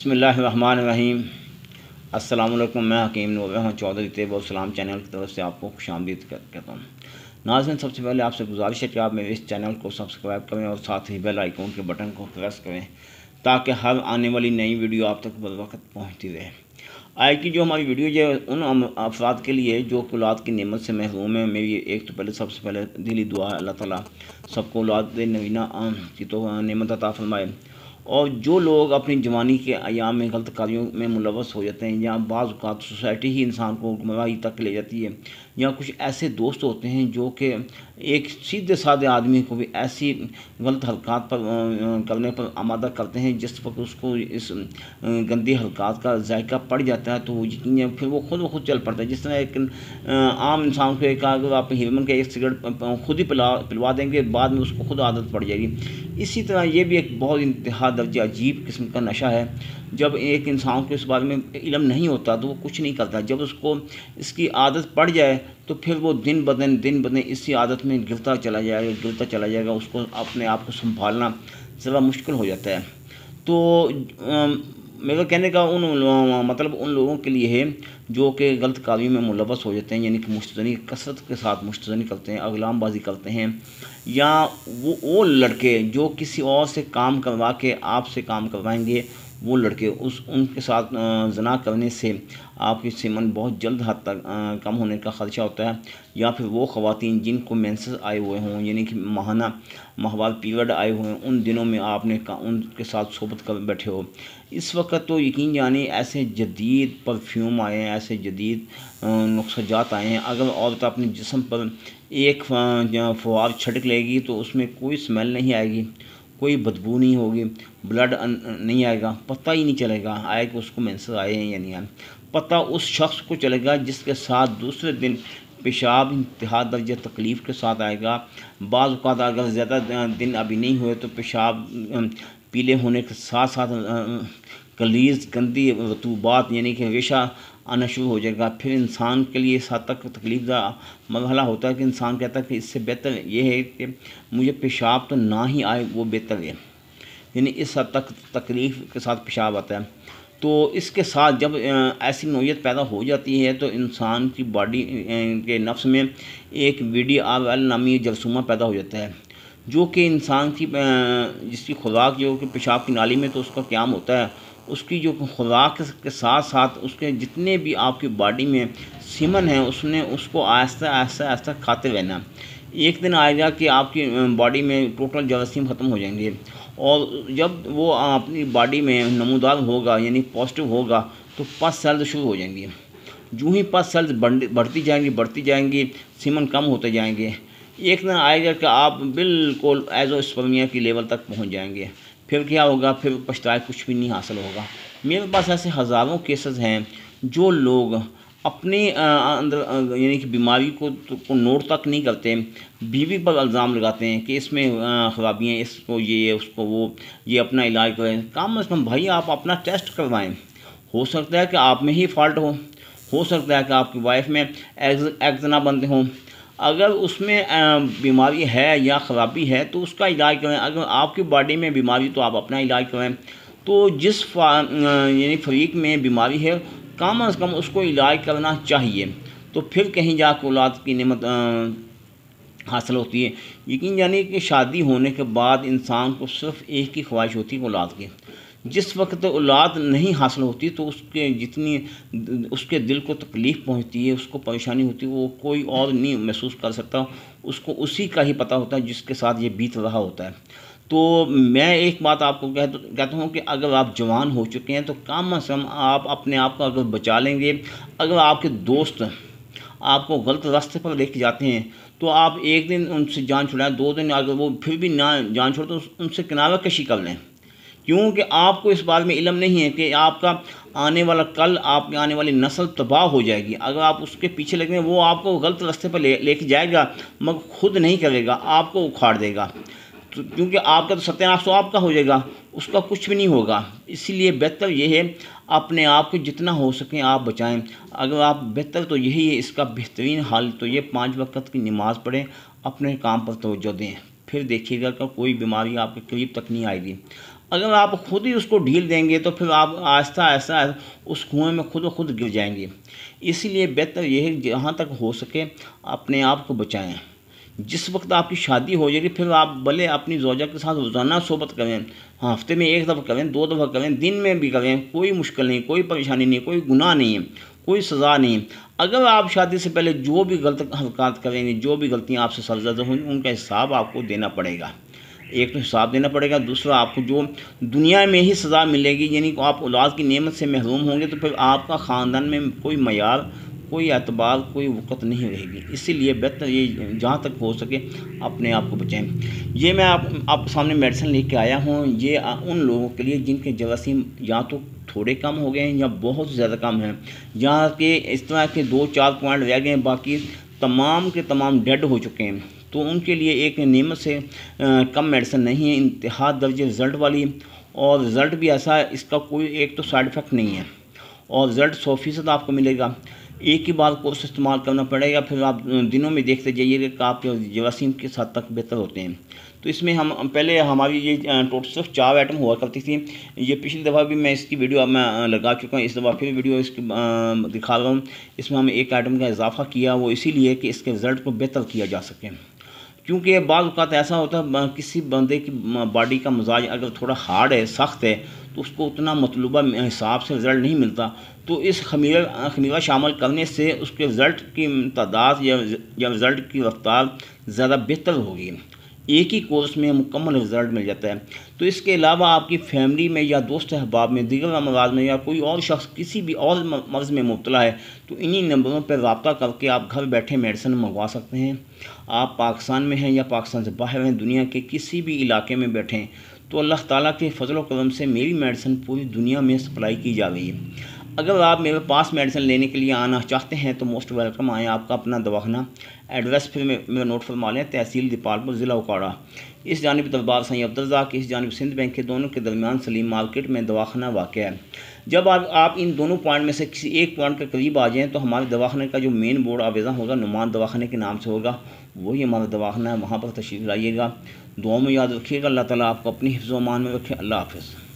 बिस्मिल्लाहिर्रहमानिर्रहीम। अस्सलाम वालेकुम। मैं हकीम नूर चौधरी तेब और सलाम चैनल की तरफ से आपको खुशामदीद कहता हूँ। नाज़रीन, सबसे पहले आपसे गुजारिश है कि आप मेरे इस चैनल को सब्सक्राइब करें और साथ ही बेल आइकन के बटन को प्रेस करें ताकि हर आने वाली नई वीडियो आप तक बर वक्त पहुँचती रहे। आज की जो हमारी वीडियो है उन अफराद के लिए जो औलाद की नेमत से महरूम है। मेरी एक तो सबसे पहले दिली दुआ है अल्लाह ताला सबको औलाद नवीना की तो नेमत अता फरमाए। और जो लोग अपनी जवानी के अयाम में गलत कार्यों में मुलवस हो जाते हैं या बाज़ औक़ात सोसाइटी ही इंसान को गुमराही तक ले जाती है, या कुछ ऐसे दोस्त होते हैं जो कि एक सीधे साधे आदमी को भी ऐसी गलत हरकत पर करने पर आमादा करते हैं जिस वक्त उसको इस गंदी हरकत का जायका पड़ जाता है तो वो यकीन फिर वो खुद चल पड़ता है। जिस तरह एक आम इंसान को एक अगर आप ह्यूमन का एक सिगरेट खुद ही पिलवा देंगे, बाद में उसको खुद आदत पड़ जाएगी। इसी तरह ये भी एक बहुत इंतहा दर्जे अजीब किस्म का नशा है। जब एक इंसान को इस बारे में इल्म नहीं होता तो वो कुछ नहीं करता। जब उसको इसकी आदत पड़ जाए तो फिर वो दिन ब दिन इसी आदत में गिरता चला जाएगा। उसको अपने आप को संभालना ज़रा मुश्किल हो जाता है। तो मेरा कहने का मतलब उन लोगों के लिए है जो कि गलत कार्यों में मुलवस हो जाते हैं, यानी कि मुश्तनी कसरत के साथ मुश्तनी करते हैं, अगलामबाजी करते हैं, या वो लड़के जो किसी और से काम करवा के आपसे काम करवाएंगे, वो लड़के उनके साथ ज़ना करने से आपकी सेमन बहुत जल्द हद तक कम होने का ख़दशा होता है। या फिर वो ख़वातीन जिनको मेंसेस आए हुए हों, यानी कि माहवार पीरियड आए हुए हैं, उन दिनों में आपने उनके साथ सोबत कर बैठे हो। इस वक्त तो यकीन जानी ऐसे जदीद परफ्यूम आए हैं, ऐसे जदीद नुस्ख़ात आए हैं। अगर औरत अपने जिस्म पर एक फुहार छिड़क लेगी तो उसमें कोई स्मेल नहीं आएगी, कोई बदबू नहीं होगी, ब्लड नहीं आएगा, पता ही नहीं चलेगा आए कि उसको मेंसेस आए हैं या नहीं आए। पता उस शख्स को चलेगा जिसके साथ दूसरे दिन पेशाब इंतहा दर्जे तकलीफ़ के साथ आएगा। बाज़ औक़ात अगर ज़्यादा दिन अभी नहीं हुए तो पेशाब पीले होने के साथ साथ गलीज़ गंदी रतूबात यानी कि रेशा आना शुरू हो जाएगा। फिर इंसान के लिए इस हद तक तकलीफ़ का मरहला होता है कि इंसान कहता है कि इससे बेहतर ये है कि मुझे पेशाब तो ना ही आए, वो बेहतर है। यानी इस हद तक तकलीफ़ के साथ पेशाब आता है। तो इसके साथ जब ऐसी नौयत पैदा हो जाती है तो इंसान की बॉडी के नफ्स में एक VDRL नामी जरसूमा पैदा हो जाता है, जो कि इंसान की जिसकी खुराक जो कि पेशाब की नाली में तो उसका क़याम होता है, उसकी जो खुराक के साथ साथ उसके जितने भी आपकी बॉडी में सीमन है उसको आहिस्ता खाते रहना। एक दिन आएगा कि आपकी बॉडी में टोटल जरासीम ख़त्म हो जाएंगे, और जब वो अपनी बॉडी में नमूदार होगा यानी पॉजिटिव होगा तो पस सेल्स शुरू हो जाएंगी। जो ही पस सेल्स बढ़ती जाएंगी सीमन कम होते जाएंगे। एक दिन आएगा कि आप बिल्कुल एज़ोस्पर्मिया की लेवल तक पहुंच जाएंगे। फिर क्या होगा? फिर पछताए कुछ भी नहीं हासिल होगा। मेरे पास ऐसे हज़ारों केसेस हैं जो लोग अपने अंदर यानी कि बीमारी को नोट तक नहीं करते, बीवी पर इल्ज़ाम लगाते हैं कि इसमें ख़राबियाँ, इसको ये उसको वो, ये अपना इलाज करें। कम से कम भाई आप अपना टेस्ट करवाएं। हो सकता है कि आप में ही फॉल्ट हो सकता है कि आपकी वाइफ में एग्स ना बनते हों। अगर उसमें बीमारी है या ख़राबी है तो उसका इलाज करें। अगर आपकी बॉडी में बीमारी तो आप अपना इलाज करें। तो जिस यानी फरीक में बीमारी है कम से कम उसको इलाज करना चाहिए, तो फिर कहीं जाकर औलाद की नेमत हासिल होती है। यकीन जानिए कि शादी होने के बाद इंसान को सिर्फ़ एक ही ख्वाहिश होती है औलाद की। जिस वक्त औलाद नहीं हासिल होती तो उसके दिल को तकलीफ़ पहुंचती है, उसको परेशानी होती है, वो कोई और नहीं महसूस कर सकता, उसको उसी का ही पता होता है जिसके साथ ये बीत रहा होता है। तो मैं एक बात आपको कहता हूँ कि अगर आप जवान हो चुके हैं तो कम से कम आप अपने आप को अगर बचा लेंगे। अगर आपके दोस्त आपको गलत रास्ते पर लेके जाते हैं तो आप एक दिन उनसे जान छुड़ाएं, 2 दिन अगर वो फिर भी ना जान छोड़े तो उनसे किनारा कशी कर लें। क्योंकि आपको इस बारे में इल्म नहीं है कि आपका आने वाला कल, आपकी आने वाली नस्ल तबाह हो जाएगी। अगर आप उसके पीछे लगेंगे वो आपको गलत रास्ते पर लेके जाएगा मगर खुद नहीं करेगा, आपको उखाड़ देगा। तो क्योंकि आपका तो सत्यानाश तो आपका हो जाएगा, उसका कुछ भी नहीं होगा। इसीलिए बेहतर ये है अपने आप को जितना हो सके आप बचाएं। अगर आप बेहतर तो यही है, इसका बेहतरीन हाल तो ये 5 वक्त की नमाज़ पढ़ें, अपने काम पर तवज्जो दें, फिर देखिएगा कि कोई बीमारी आपके करीब तक नहीं आएगी। اگر آپ خود ہی اس کو ڈھیل دیں گے تو پھر آپ آہستہ آہستہ اس کنویں میں خود و خود گر جائیں گے۔ اسی لیے بہتر یہ ہے جہاں تک ہو سکے اپنے آپ کو بچائیں۔ جس وقت آپ کی شادی ہو جائے گی پھر آپ بھلے اپنی زوجہ کے ساتھ روزانہ صحبت کریں، ہفتے میں 1 دفعہ کریں، 2 دفعہ کریں، دن میں بھی کریں، کوئی مشکل نہیں، کوئی پریشانی نہیں، کوئی گناہ نہیں ہے، کوئی سزا نہیں۔ اگر آپ شادی سے پہلے جو بھی غلط حرکات کریں گے، جو بھی غلطیاں آپ سے سرزد ہوں گی، ان کا حساب آپ کو دینا پڑے گا۔ ایک تو حساب دینا پڑے گا، دوسرا آپ کو جو دنیا میں ہی سزا ملے گی، یعنی آپ اولاد کی نعمت سے محروم ہوں گے تو پھر آپ کا خاندان میں کوئی معیار، کوئی اعتبار، کوئی وقت نہیں رہے گی۔ اسی لیے بہتر یہ جہاں تک ہو سکے اپنے آپ کو بچائیں۔ یہ میں آپ سامنے میڈیسن لے کے آیا ہوں، یہ ان لوگوں کے لیے جن کے جراثیم یا تو تھوڑے کم ہو گئے ہیں یا بہت زیادہ کم ہیں، جہاں کہ اس طرح کے 2-4 پوائنٹ رہ گئے ہیں، باقی تمام کے تمام ڈیڈ ہو چکے ہیں، تو ان کے لیے ایک نعمت سے کم میڈیسن نہیں ہے، انتہا درجے رزلٹ والی، اور رزلٹ بھی ایسا ہے، اس کا کوئی ایک تو سائیڈ افیکٹ نہیں ہے، اور رزلٹ 100% آپ کو ملے گا۔ ایک ہی بار کورس استعمال کرنا پڑے گا، پھر آپ دنوں میں دیکھتے جائیے کہ آپ کے جراثیم کس حد تک بہتر ہوتے ہیں۔ تو اس میں ہم پہلے ہماری یہ ٹوٹل صرف 4 آئٹم ہوا کرتی تھی، یہ پچھلی دفعہ بھی میں اس کی ویڈیو اب میں لگا چکا ہوں، اس دفعہ پھر ویڈیو اس کی دکھا رہا ہوں۔ اس میں ہم 1 آئٹم کا اضافہ کیا، وہ اسی لیے کہ اس کے رزلٹ کو بہتر کیا جا سکے، کیونکہ بعض اوقات ایسا ہوتا ہے کسی بندے کی باڈی کا مزاج اگر تھوڑا ہارڈ ہے، سخت ہے، تو اس کو اتنا مطلوبہ حساب سے رزلٹ نہیں ملتا، تو اس خمیرہ شامل کرنے سے اس کے رزلٹ کی تعداد یا رزلٹ کی رفتار زیادہ بہتر ہوگی، ایک ہی کورس میں مکمل رزلٹ مل جاتا ہے۔ تو اس کے علاوہ آپ کی فیملی میں یا دوست احباب میں، دیگر امراض میں، یا کوئی اور شخص کسی بھی اور مرض میں مبتلا ہے، تو انہی نمبروں پر رابطہ کر کے آپ گھر بیٹھے میڈیسن منگوا سکتے ہیں۔ آپ پاکستان میں ہیں یا پاکستان سے باہر ہیں، دنیا کے کسی بھی علاقے میں بیٹھیں، تو اللہ تعالیٰ کے فضل و کرم سے میری میڈیسن پوری دنیا میں سپلائی کی جا رہی ہے۔ اگر آپ میرے پاس میڈیسن لینے کے لیے آنا چاہتے ہیں تو موسٹ ویلکم آئیں۔ آپ کا اپنا دواخانہ، ایڈریس پھر میرا نوٹ فرما لیں، تحصیل دیپالپور، ضلع اوکاڑہ، اس جانب دربار سید عبدالرزاق، اس جانب سندھ بینک کے دونوں کے درمیان سلیم مارکیٹ میں دواخانہ واقع ہے۔ جب آپ ان دونوں پوائنٹ میں سے کسی ایک پوائنٹ کے قریب آ جائیں تو ہمارے دواخانے کا جو مین بورڈ آویزاں ہوگا، نعمان دواخانے کے نام سے ہوگا، وہی ہمارا دواخانہ ہے، وہاں پر تشریف لائیے گا۔ دعاؤں میں یاد رکھیے گا۔ اللہ تعالیٰ آپ کو اپنی حفظ و امان میں رکھے۔ اللہ حافظ۔